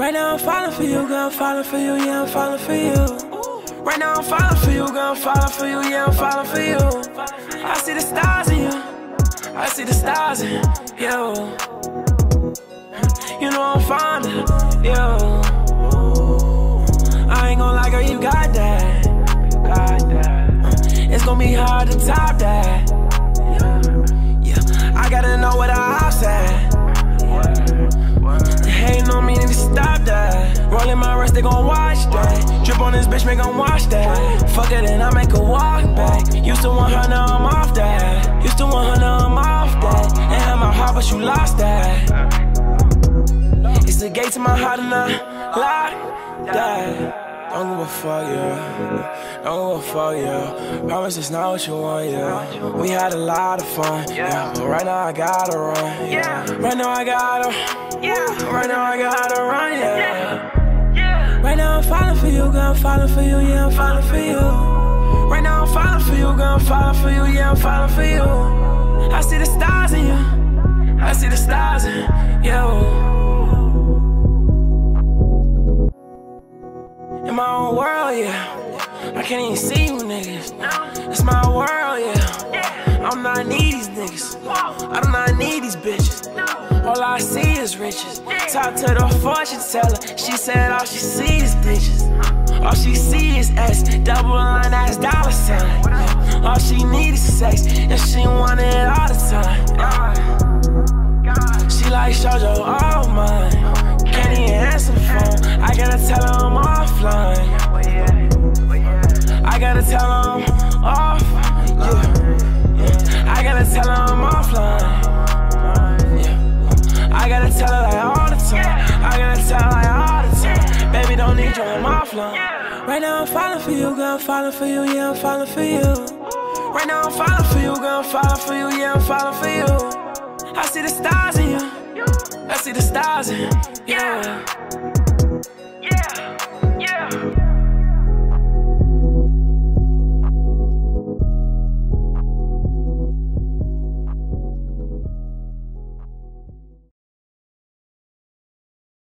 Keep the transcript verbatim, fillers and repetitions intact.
Right now I'm falling for you, girl, I'm falling for you, yeah, I'm falling for you. Right now I'm falling for you, girl, I'm falling for you, yeah, I'm falling for you. I see the stars in you, I see the stars in you. You know I'm fond of you. I ain't gon' lie, girl, you got that. It's gon' be hard to top that. Yeah, I gotta know what I house at. Ain't no meaning to stop that. Rolling my wrist, they gon' watch that. Drip on this bitch, make them watch that. Fuck it, and I make her walk back. Used to want her, now I'm off that. Used to want her, now I'm off that. And had my heart, but you lost that. It's the gate to my heart, and I lock that. Don't give a fuck, yeah. Don't give a fuck, yeah. Promise it's not what you want, yeah. We had a lot of fun, yeah. But right now I gotta run, yeah. Right now I gotta, yeah. Right now I gotta run, yeah. Right now I'm falling for you, girl, I'm falling for you, yeah, I'm falling for you. Right now I'm falling for you, girl, I'm falling for you, yeah, I'm falling for you. I see the stars in you, I see the stars in you. In my own world, yeah. I can't even see you niggas. It's my world, yeah. I'm not need these niggas. I do not need these bitches. All I see is riches. Talk to the fortune teller. She said all she sees is bitches. All she see is S. Double line ass dollar sign. All she need is sex. And she want it all the time. She like Showjoe, all mine. Can't even answer the phone. I gotta tell her I'm offline. I gotta tell her I'm off. Yeah. I gotta tell her I'm offline. Yeah. I gotta tell her like all the time. I gotta tell her like all the time. Baby, don't need you, I'm offline. Right now I'm falling for you, girl, I'm falling for you, yeah, I'm falling for you. Right now I'm falling for you, girl, I'm falling for you, yeah, I'm falling for you. I see the stars in you. I see the stars in you, yeah.